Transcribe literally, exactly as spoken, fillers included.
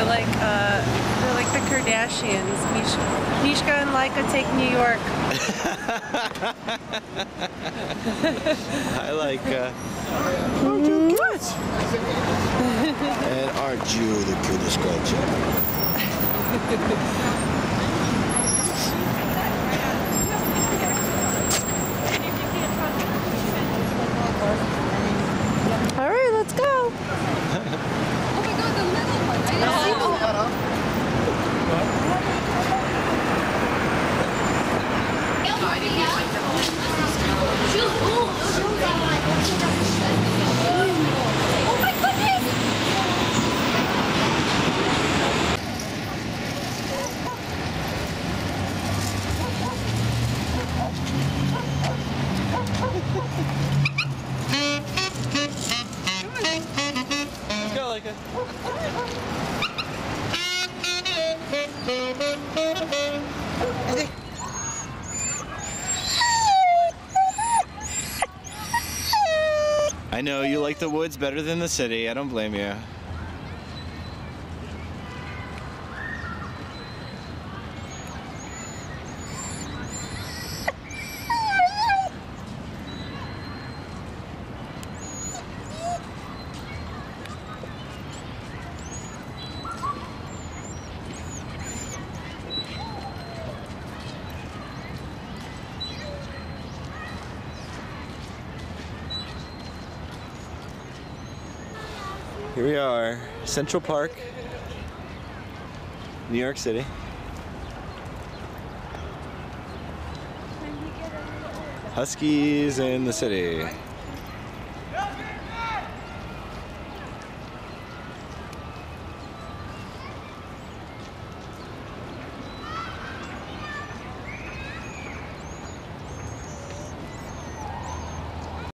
like uh, they're like the Kardashians. Mish Mishka and Laika take New York. I like. Uh, oh, you good. And aren't you the cutest culture? All right, let's go. Oh my God, the middle one. I didn't see that. Oh my goodness! Let's go, Laika. I know you like the woods better than the city. I don't blame you. Here we are, Central Park, New York City. Huskies in the city.